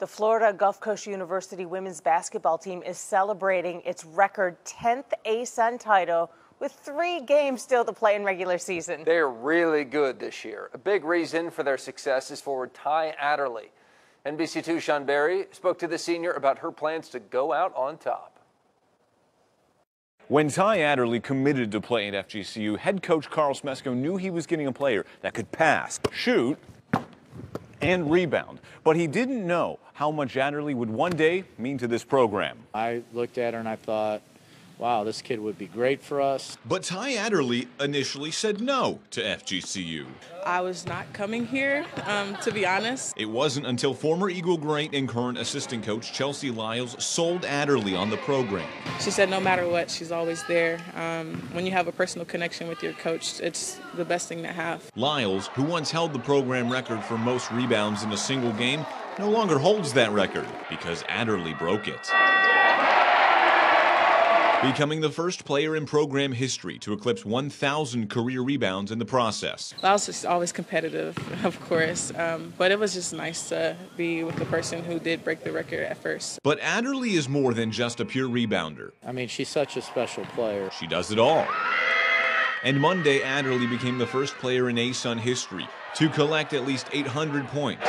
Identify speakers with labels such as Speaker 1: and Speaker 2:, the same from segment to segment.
Speaker 1: The Florida Gulf Coast University women's basketball team is celebrating its record 10th ASUN title with 3 games still to play in regular season.
Speaker 2: They're really good this year. A big reason for their success is forward Ty Adderley. NBC2's Sean Berry spoke to the senior about her plans to go out on top.
Speaker 3: When Ty Adderley committed to play at FGCU, head coach Carl Smesko knew he was getting a player that could pass, shoot, and rebound. But he didn't know how much Adderley would one day mean to this program.
Speaker 4: I looked at her and I thought, wow, this kid would be great for us.
Speaker 5: But Ty Adderley initially said no to FGCU.
Speaker 6: I was not coming here, to be honest.
Speaker 5: It wasn't until former Eagle great and current assistant coach Chelsea Lyles sold Adderley on the program.
Speaker 6: She said no matter what, she's always there. When you have a personal connection with your coach, it's the best thing to have.
Speaker 5: Lyles, who once held the program record for most rebounds in a single game, no longer holds that record because Adderley broke it, becoming the first player in program history to eclipse 1,000 career rebounds in the process.
Speaker 6: I was just always competitive, of course, but it was just nice to be with the person who did break the record at first.
Speaker 5: But Adderley is more than just a pure rebounder.
Speaker 4: I mean, she's such a special player.
Speaker 5: She does it all. And Monday, Adderley became the first player in ASUN history to collect at least 800 points,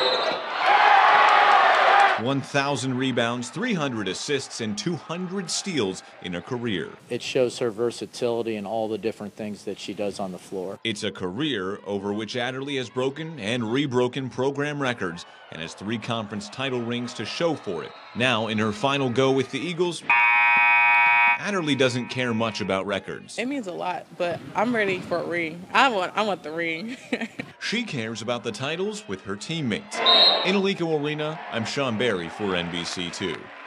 Speaker 5: 1,000 rebounds, 300 assists, and 200 steals in a career.
Speaker 4: It shows her versatility and all the different things that she does on the floor.
Speaker 5: It's a career over which Adderley has broken and rebroken program records and has 3 conference title rings to show for it. Now, in her final go with the Eagles, Adderley doesn't care much about records.
Speaker 6: It means a lot, but I'm ready for a ring. I want the ring.
Speaker 5: She cares about the titles with her teammates. In Alico Arena, I'm Sean Berry for NBC2.